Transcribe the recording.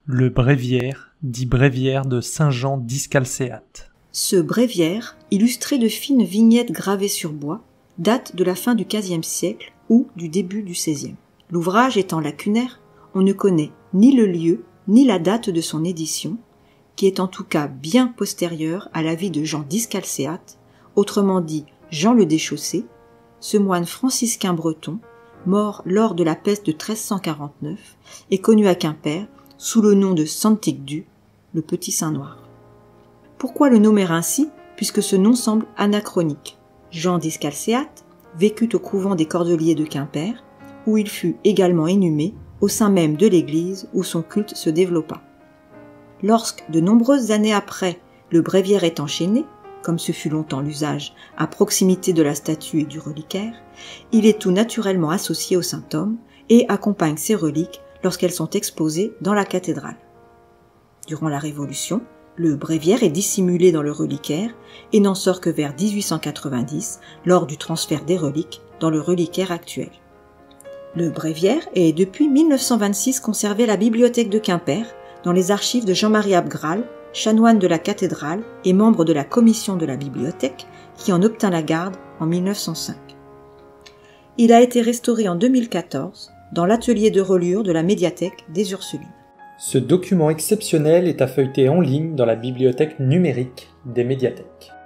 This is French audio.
Le bréviaire, dit bréviaire de Saint-Jean d'Iscalcéate. Ce bréviaire, illustré de fines vignettes gravées sur bois, date de la fin du XVe siècle ou du début du XVIe. L'ouvrage étant lacunaire, on ne connaît ni le lieu ni la date de son édition, qui est en tout cas bien postérieure à la vie de Jean d'Iscalcéate, autrement dit Jean le Déchaussé, ce moine franciscain breton, mort lors de la peste de 1349 et connu à Quimper sous le nom de Santicdu, le Petit Saint Noir. Pourquoi le nommer ainsi, puisque ce nom semble anachronique? Jean d'Iscalcéate vécut au couvent des Cordeliers de Quimper, où il fut également inhumé au sein même de l'église où son culte se développa. Lorsque, de nombreuses années après, le bréviaire est enchaîné, comme ce fut longtemps l'usage, à proximité de la statue et du reliquaire, il est tout naturellement associé au saint homme et accompagne ses reliques lorsqu'elles sont exposées dans la cathédrale. Durant la Révolution, le bréviaire est dissimulé dans le reliquaire et n'en sort que vers 1890 lors du transfert des reliques dans le reliquaire actuel. Le bréviaire est depuis 1926 conservé à la bibliothèque de Quimper dans les archives de Jean-Marie Abgral, chanoine de la cathédrale et membre de la commission de la bibliothèque qui en obtint la garde en 1905. Il a été restauré en 2014 dans l'atelier de reliure de la médiathèque des Ursulines. Ce document exceptionnel est à feuilleter en ligne dans la bibliothèque numérique des médiathèques.